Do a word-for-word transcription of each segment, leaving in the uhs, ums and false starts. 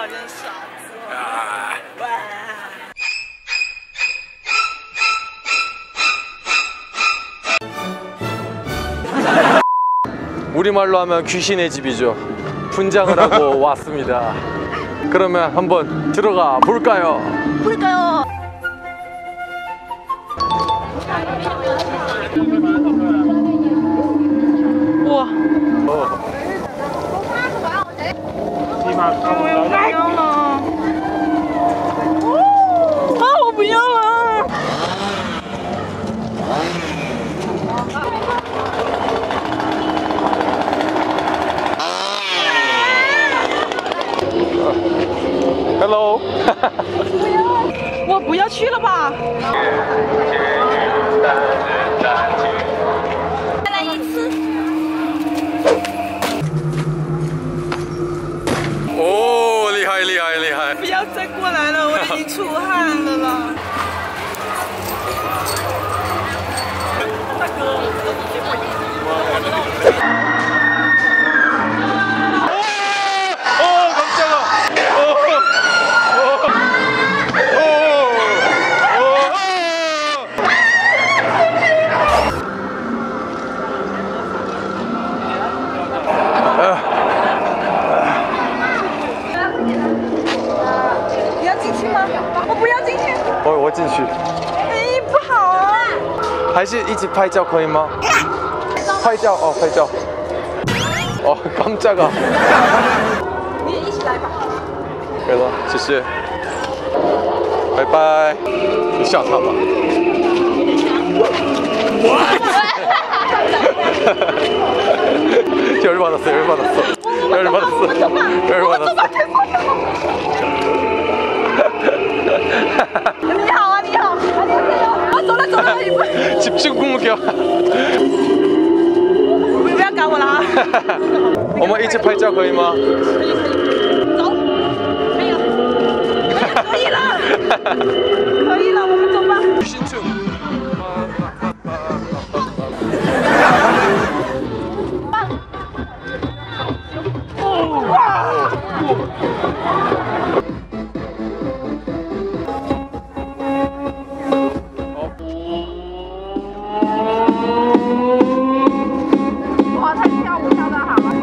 真傻子。 아. 우리말로 하면 귀신의 집이죠. 분장을 하고 왔습니다. 그러면 한번 들어가 볼까요? 볼까요? 우와. 어. 我要不要了？啊，我不要了。 Hello 我不要去了吧？再来一次。 哦，厉害厉害厉害！ 不要再过来了，我已经出汗了啦。大哥， 我我进去。 哎，不好啊！ 还是一起拍照可以吗？拍照哦，拍照。哦，깜짝아。 你也一起来吧。 可以了，谢谢。拜拜。你吓他吧。열받았어, 열받았어, 열받았어, 열받았어. 你好啊，你好，啊，走了走了，你不 집중 공격. 不要赶我了啊！ 我们一起拍照可以吗？ 可以可以，走，可以了，可以了，可以了，我们走吧。 신춘 哇，他跳舞跳得好啊！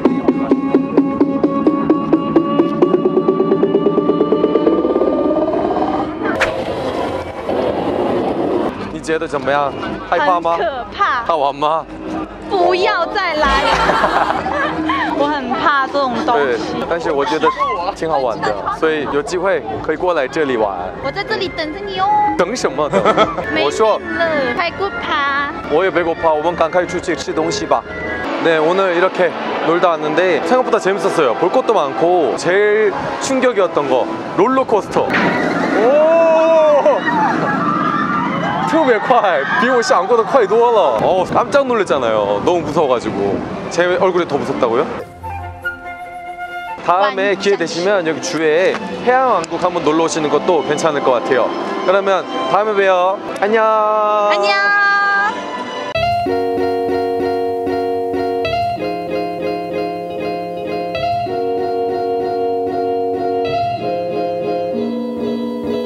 你觉得怎么样？害怕吗？ 很可怕。 好玩吗？ 不要再来了！我很怕这种东对西。， 但是我觉得挺好玩的，所以有机会可以过来这里玩。 我在这里等着你哦。 等什么呢？我说 배고파. 我也배고파. 我们赶快出去吃东西吧. 네, 오늘 이렇게 놀다 왔는데 생각보다 재밌었어요. 볼 것도 많고 제일 충격이었던 거 롤러코스터. 오! 特别快，比我想过的快多了. 어, 깜짝 놀랐잖아요. 너무 무서워가지고. 제 얼굴이 더 무섭다고요? 다음에 기회 되시면 여기 주회에 해양왕국 한번 놀러 오시는 것도 괜찮을 것 같아요. 그러면 다음에 봬요. 안녕. 안녕.